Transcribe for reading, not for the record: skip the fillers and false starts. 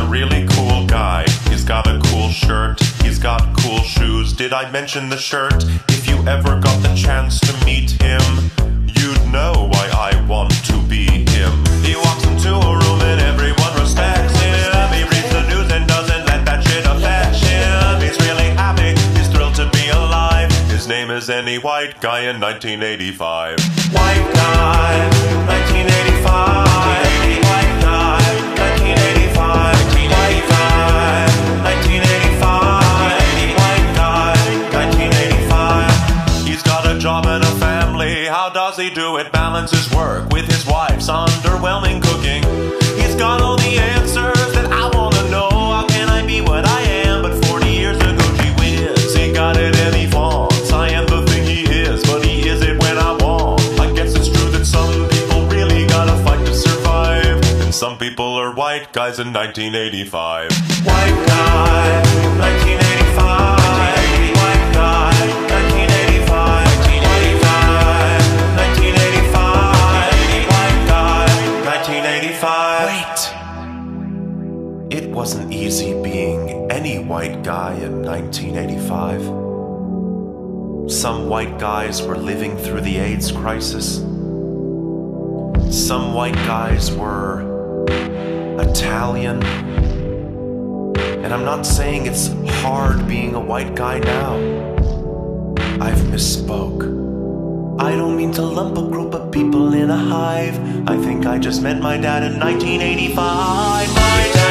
really cool guy. He's got a cool shirt, he's got cool shoes. Did I mention the shirt? If you ever got the chance to meet him, you'd know why I want to be him. He walks into a room and everyone respects him. He reads the news and doesn't let that shit affect him. He's really happy, he's thrilled to be alive. His name is Any White Guy in 1985. White guy, 1985. White guy, 1985. White guy, 1985. White guy, 1985. He's got a job and a family. How does he do it? Balance his work with his wife's underwhelming cooking. He's got all the answers that I wanna know. How can I be what I am? But 40 years ago, gee whiz, he got it and he vaunts. I am the thing he is, but he is it when I want. I guess it's true that some people really gotta fight to survive, and some people are white guys in 1985. White guy, 1985. White guy, 1985. White guy, 1985. White guy, 1985. Wait! It wasn't easy being any white guy in 1985. Some white guys were living through the AIDS crisis. Some white guys were Italian. And I'm not saying it's hard being a white guy now. I've misspoke. I don't mean to lump a group of people in a hive. I think I just meant my dad in 1985. My dad.